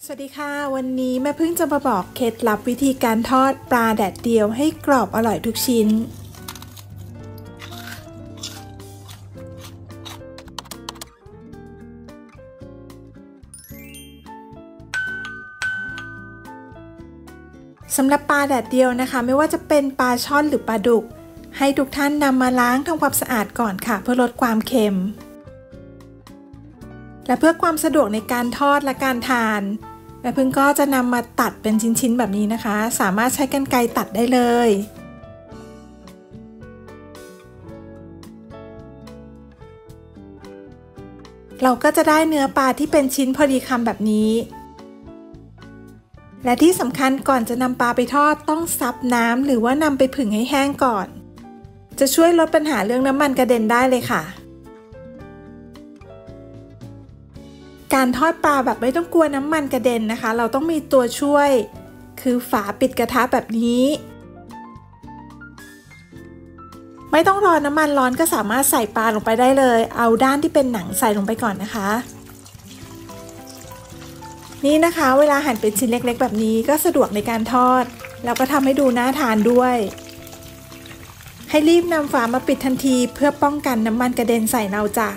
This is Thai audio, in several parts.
สวัสดีค่ะวันนี้แม่พึ่งจะมาบอกเคล็ดลับวิธีการทอดปลาแดดเดียวให้กรอบอร่อยทุกชิ้นสำหรับปลาแดดเดียวนะคะไม่ว่าจะเป็นปลาช่อนหรือปลาดุกให้ทุกท่านนำมาล้างทำความสะอาดก่อนค่ะเพื่อลดความเค็มและเพื่อความสะดวกในการทอดและการทานแม่พึ่งก็จะนำมาตัดเป็นชิ้นๆแบบนี้นะคะสามารถใช้กรรไกรตัดได้เลยเราก็จะได้เนื้อปลาที่เป็นชิ้นพอดีคำแบบนี้และที่สำคัญก่อนจะนำปลาไปทอดต้องซับน้ำหรือว่านำไปผึ่งให้แห้งก่อนจะช่วยลดปัญหาเรื่องน้ำมันกระเด็นได้เลยค่ะการทอดปลาแบบไม่ต้องกลัวน้ำมันกระเด็นนะคะเราต้องมีตัวช่วยคือฝาปิดกระทะแบบนี้ไม่ต้องรอน้ำมันร้อนก็สามารถใส่ปลาลงไปได้เลยเอาด้านที่เป็นหนังใส่ลงไปก่อนนะคะนี่นะคะเวลาหั่นเป็นชิ้นเล็กๆแบบนี้ก็สะดวกในการทอดแล้วก็ทำให้ดูน่าทานด้วยให้รีบนำฝามาปิดทันทีเพื่อป้องกันน้ำมันกระเด็นใส่เราจ้ะ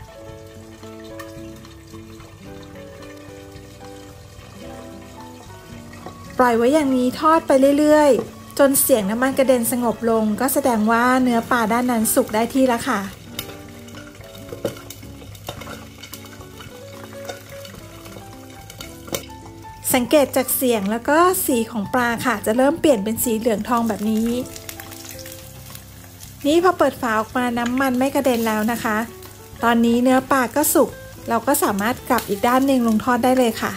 ปล่อยไว้อย่างนี้ทอดไปเรื่อยๆจนเสียงน้ำมันกระเด็นสงบลงก็แสดงว่าเนื้อปลาด้านนั้นสุกได้ที่แล้วค่ะสังเกตจากเสียงแล้วก็สีของปลาค่ะจะเริ่มเปลี่ยนเป็นสีเหลืองทองแบบนี้นี่พอเปิดฝาออกมาน้ำมันไม่กระเด็นแล้วนะคะตอนนี้เนื้อปลาก็สุกเราก็สามารถกลับอีกด้านหนึ่งลงทอดได้เลยค่ะ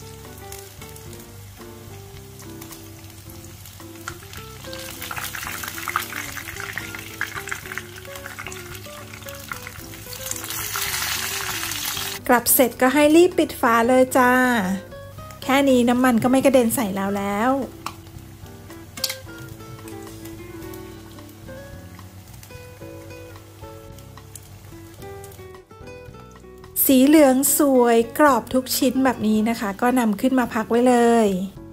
กลับเสร็จก็ให้รีบปิดฝาเลยจ้าแค่นี้น้ำมันก็ไม่กระเด็นใส่เราแล้วสีเหลืองสวยกรอบทุกชิ้นแบบนี้นะคะก็นำขึ้นมาพักไว้เลย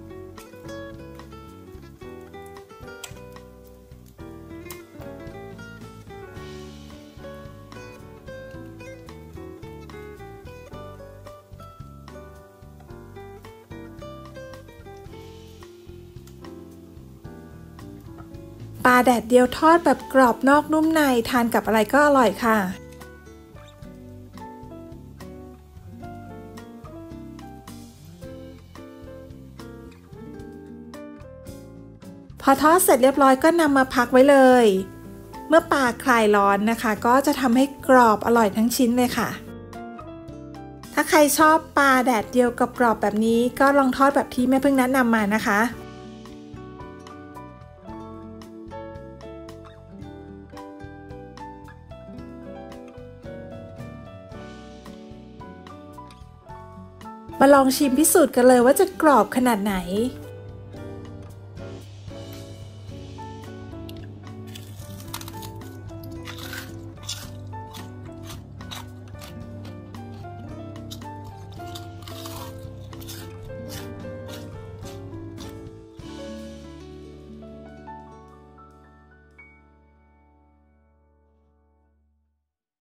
ปลาแดดเดียวทอดแบบกรอบนอกนุ่มในทานกับอะไรก็อร่อยค่ะพอทอดเสร็จเรียบร้อยก็นำมาพักไว้เลยเมื่อปลาคลายร้อนนะคะก็จะทำให้กรอบอร่อยทั้งชิ้นเลยค่ะถ้าใครชอบปลาแดดเดียวกับกรอบแบบนี้ก็ลองทอดแบบที่แม่พึ่งแนะนำมานะคะมาลองชิมพิสูจน์กันเลยว่าจะกรอบขนาดไหน